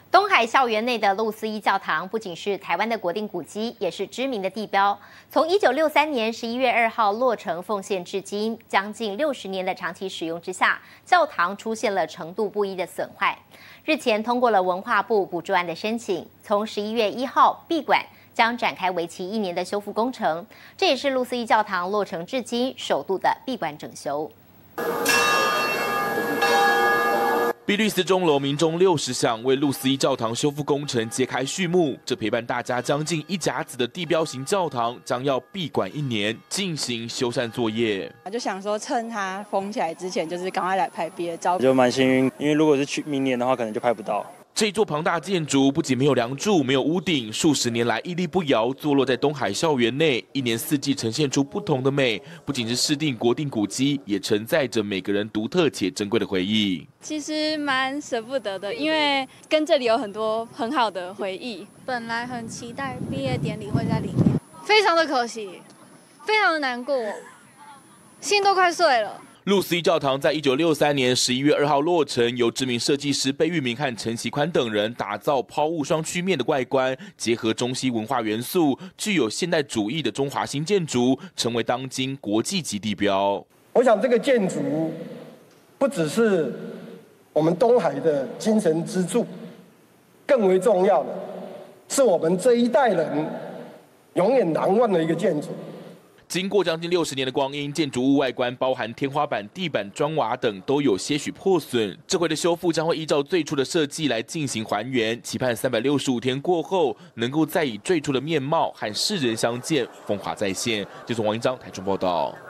东海校园内的路思义教堂不仅是台湾的国定古迹，也是知名的地标。从1963年11月2号落成奉献至今，将近60年的长期使用之下，教堂出现了程度不一的损坏。日前通过了文化部补助案的申请，从11月1号闭馆，将展开为期1年的修复工程。这也是路思义教堂落成至今首度的闭馆整修。 碧绿丝钟楼鸣钟60响，为路思义教堂修复工程揭开序幕。这陪伴大家将近1甲子的地标型教堂，将要闭馆1年，进行修缮作业。 就想说，趁它封起来之前，就是赶快来拍毕业照。 就蛮幸运，因为如果是去明年的话，可能就拍不到。 这座庞大建筑不仅没有梁柱、没有屋顶，数十年来屹立不摇，坐落在东海校园内，一年四季呈现出不同的美。不仅是市定国定古迹，也承载着每个人独特且珍贵的回忆。 其实蛮舍不得的，因为跟这里有很多很好的回忆。 本来很期待毕业典礼会在里面， 非常的可惜，非常的难过，心都快碎了。 路思义教堂在1963年11月2号落成，由知名设计师贝聿铭和陈其宽等人打造抛物双曲面的外观，结合中西文化元素，具有现代主义的中华新建筑，成为当今国际级地标。 我想这个建筑不只是我们东海的精神支柱，更为重要的是我们这一代人永远难忘的一个建筑。 经过将近60年的光阴，建筑物外观包含天花板、地板、砖瓦等都有些许破损。这回的修复将会依照最初的设计来进行还原，期盼365天过后，能够再以最初的面貌和世人相见，风华再现。记者王一章台中报道。